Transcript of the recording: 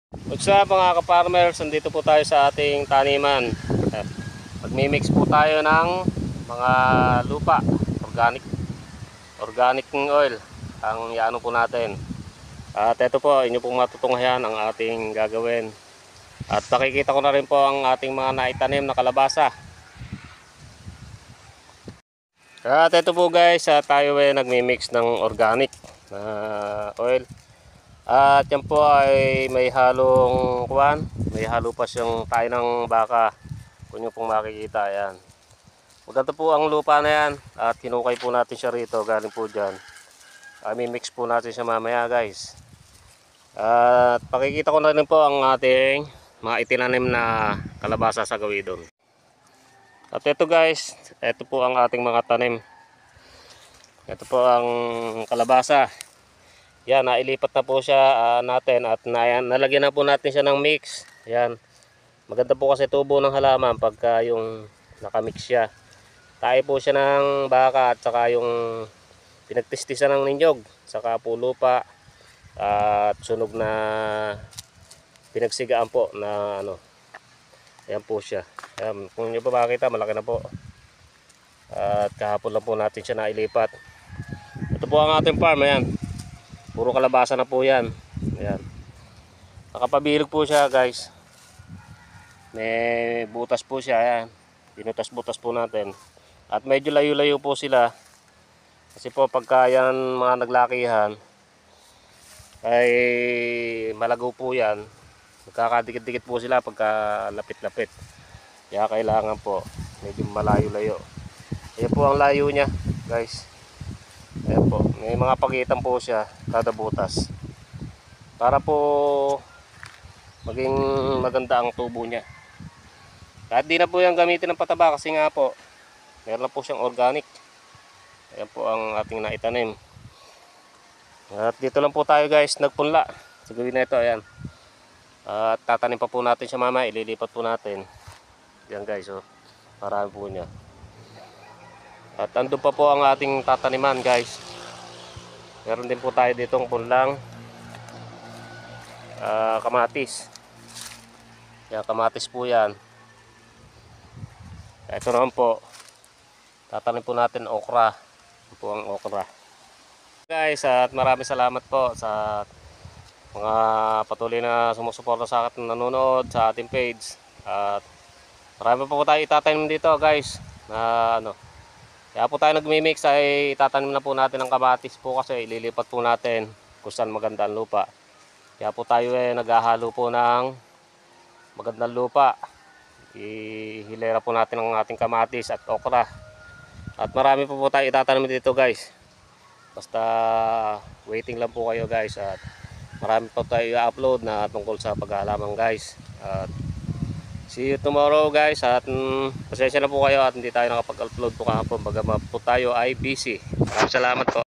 What's up mga ka-farmers, nandito po tayo sa ating taniman. Magmimix po tayo ng mga lupa, organic oil ang iano po natin. At ito po, inyo pong matutunghayan ang ating gagawin. At pakikita ko na rin po ang ating mga naitanim na kalabasa. At ito po guys, tayo ay nagmimix ng organic na oil. At yan po ay may halong may halo pa siyang tayo ng baka. Kung nyo pong makikita, yan. Maganda po ang lupa na yan. At hinukay po natin siya rito, galing po dyan. Mimix po natin siya mamaya guys. At pakikita ko na rin po ang ating mga itinanim na kalabasa sa gawidon. At ito guys, ito po ang ating mga tanim. Ito po ang kalabasa. Yan, nailipat na po siya natin at nalagyan na po natin siya ng mix. Yan. Maganda po kasi tubo ng halaman pagka yung nakamix siya. Tayo po siya ng baka at saka yung pinagtistisan ng ninyog, saka po lupa at sunog na pinagsigaan po na ano. Ayan po siya. Ayan, kung nyo pa makita, malaki na po. At kahapon lang po natin siya nailipat. Ito po ang ating farm, ayan. Puro kalabasa na po yan. Ayan. Nakapabilog po siya guys. May butas po siya. Ayan. Binutas-butas po natin. At medyo layo-layo po sila. Kasi po pagka yan mga naglakihan ay malago po yan. Magkakadikit-dikit po sila pagka lapit-lapit. Kaya kailangan po medyo malayo-layo. Ayan po ang layo niya guys. Ayan po, may mga pagitan po siya kada butas para po maging maganda ang tubo niya. Kahit di na po yung gamitin ng pataba kasi nga po meron na po siyang organic. Ayan po ang ating naitanim. At dito lang po tayo guys nagpunla sa gawin na ito. Ayan. At tatanim pa po natin siya mamaya, ililipat po natin. Ayan guys, oh, marami po niya. At andun pa po ang ating tataniman guys. Meron din po tayo ditong punlang kamatis. Yan, kamatis po yan. Ito naman po, tatanim po natin okra. Ito po ang okra guys. At maraming salamat po sa mga patuloy na sumusuporta sa akin, nanonood sa ating page. At marami pa po tayo itatanim dito guys na ano. Kaya po tayo nagmimix ay tatanim na po natin ang kamatis po kasi ililipat po natin kung saan maganda ang lupa. Kaya po tayo naghahalo po ng magandang lupa. Ihilera po natin ang ating kamatis at okra. At marami po tayo itatanim dito guys. Basta waiting lang po kayo guys. At marami po tayo i-upload na tungkol sa paghahalaman guys. At see you tomorrow guys. At pasensya na po kayo at hindi tayo nakapag-upload po kahapon. Bagamat po tayo ay busy. Maraming salamat po.